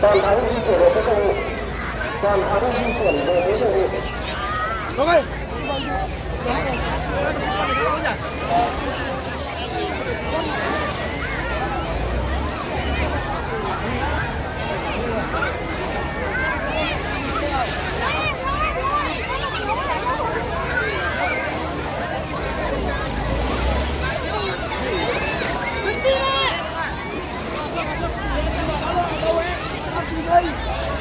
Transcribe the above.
Toàn thắng di chuyển về phía cầu thủ. Toàn thắng di chuyển về phía cầu thủ. Đúng rồi. Đi.